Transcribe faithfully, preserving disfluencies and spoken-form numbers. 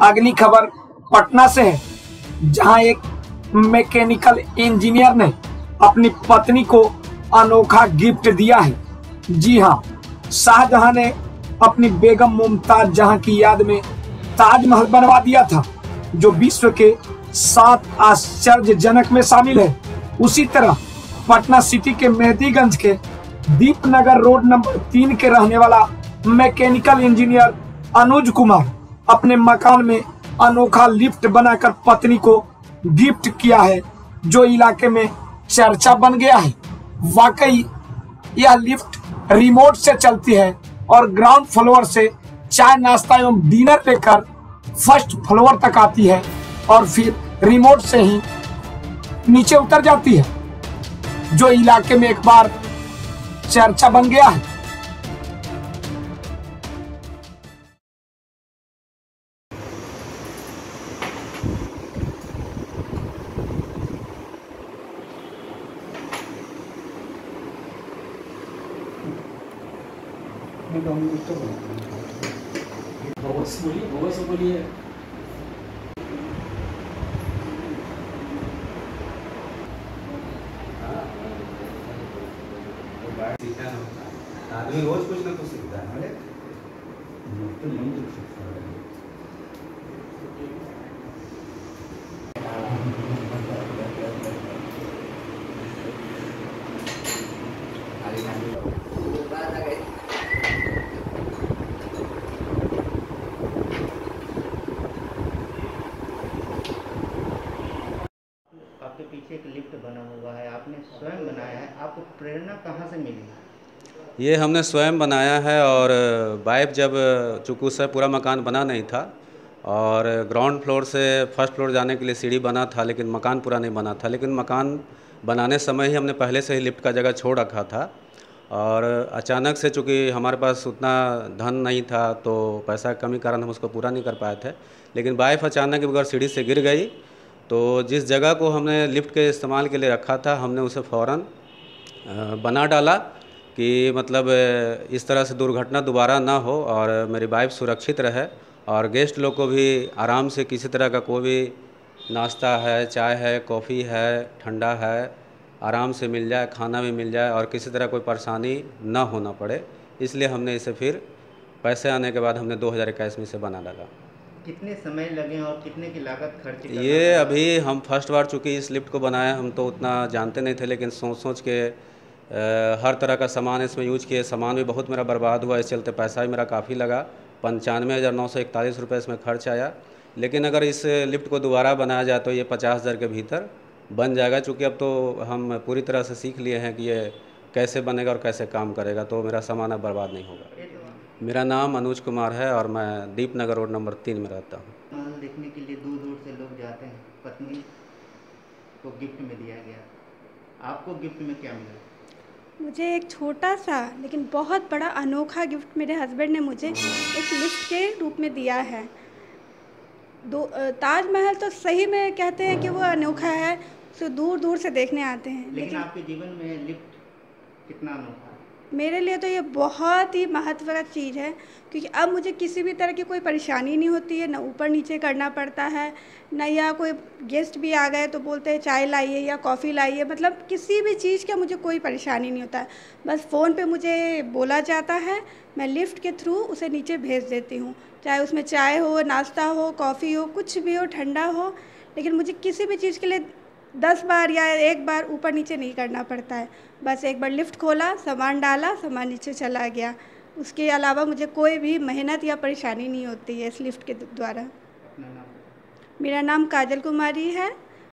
अगली खबर पटना से है, जहां एक मैकेनिकल इंजीनियर ने अपनी पत्नी को अनोखा गिफ्ट दिया है। जी हां, शाहजहां ने अपनी बेगम मुमताज जहां की याद में ताजमहल बनवा दिया था, जो विश्व के सात आश्चर्यजनक में शामिल है। उसी तरह पटना सिटी के मेहदीगंज के दीपनगर रोड नंबर तीन के रहने वाला मैकेनिकल इंजीनियर अनुज कुमार अपने मकान में अनोखा लिफ्ट बनाकर पत्नी को गिफ्ट किया है, जो इलाके में चर्चा बन गया है। वाकई यह लिफ्ट रिमोट से चलती है और ग्राउंड फ्लोर से चाय नाश्ता एवं डिनर लेकर फर्स्ट फ्लोर तक आती है और फिर रिमोट से ही नीचे उतर जाती है, जो इलाके में एक बार चर्चा बन गया है। बोलिए बोलिए बोलिए आदमी रोज कुछ ना कुछ सीखता है। तो नहीं कुछ सीखता है। आपके पीछे एक लिफ्ट बना हुआ है, आपने स्वयं बनाया है, आपको प्रेरणा कहाँ से मिली? ये हमने स्वयं बनाया है और वाइफ जब चूँकि उससे पूरा मकान बना नहीं था और ग्राउंड फ्लोर से फर्स्ट फ्लोर जाने के लिए सीढ़ी बना था, लेकिन मकान पूरा नहीं बना था। लेकिन मकान बनाने समय ही हमने पहले से ही लिफ्ट का जगह छोड़ रखा था और अचानक से चूँकि हमारे पास उतना धन नहीं था, तो पैसा की कमी कारण हम उसको पूरा नहीं कर पाए थे। लेकिन वाइफ अचानक बगैर सीढ़ी से गिर गई, तो जिस जगह को हमने लिफ्ट के इस्तेमाल के लिए रखा था, हमने उसे फ़ौरन बना डाला कि मतलब इस तरह से दुर्घटना दोबारा ना हो और मेरी वाइफ सुरक्षित रहे और गेस्ट लोग को भी आराम से किसी तरह का कोई भी नाश्ता है, चाय है, कॉफ़ी है, ठंडा है, आराम से मिल जाए, खाना भी मिल जाए और किसी तरह कोई परेशानी ना होना पड़े। इसलिए हमने इसे फिर पैसे आने के बाद हमने दो हज़ार इक्कीस में इसे बना डाला। कितने समय लगे और कितने की लागत खर्च? ये अभी हम फर्स्ट बार चूँकि इस लिफ्ट को बनाया, हम तो उतना जानते नहीं थे, लेकिन सोच सोच के आ, हर तरह का सामान इसमें यूज किए। सामान भी बहुत मेरा बर्बाद हुआ, इस चलते पैसा भी मेरा काफ़ी लगा। पंचानवे हज़ार नौ सौ इकतालीस रुपये इसमें खर्च आया। लेकिन अगर इस लिफ्ट को दोबारा बनाया जाए तो ये पचास हज़ार के भीतर बन जाएगा, चूँकि अब तो हम पूरी तरह से सीख लिए हैं कि ये कैसे बनेगा और कैसे काम करेगा, तो मेरा सामान अब बर्बाद नहीं होगा। मेरा नाम अनुज कुमार है और मैं दीपनगर रोड नंबर तीन में रहता हूँ। महल देखने के लिए दूर दूर से लोग जाते हैं। पत्नी को गिफ्ट में दिया गया, आपको गिफ्ट में क्या मिला? मुझे एक छोटा सा लेकिन बहुत बड़ा अनोखा गिफ्ट मेरे हस्बैंड ने मुझे एक लिफ्ट के रूप में दिया है। दो ताजमहल तो सही में कहते हैं कि वो अनोखा है, उसे दूर दूर से देखने आते हैं। लेकिन, लेकिन आपके जीवन में लिफ्ट कितना अनोखा है? मेरे लिए तो ये बहुत ही महत्व का चीज़ है, क्योंकि अब मुझे किसी भी तरह की कोई परेशानी नहीं होती है, ना ऊपर नीचे करना पड़ता है, ना या कोई गेस्ट भी आ गए तो बोलते हैं चाय लाइए या कॉफ़ी लाइए, मतलब किसी भी चीज़ का मुझे कोई परेशानी नहीं होता है। बस फ़ोन पे मुझे बोला जाता है, मैं लिफ्ट के थ्रू उसे नीचे भेज देती हूँ, चाहे उसमें चाय हो, नाश्ता हो, कॉफ़ी हो, कुछ भी हो, ठंडा हो। लेकिन मुझे किसी भी चीज़ के लिए दस बार या एक बार ऊपर नीचे नहीं करना पड़ता है। बस एक बार लिफ्ट खोला, सामान डाला, सामान नीचे चला गया। उसके अलावा मुझे कोई भी मेहनत या परेशानी नहीं होती है इस लिफ्ट के द्वारा। अपना नाम? मेरा नाम काजल कुमारी है।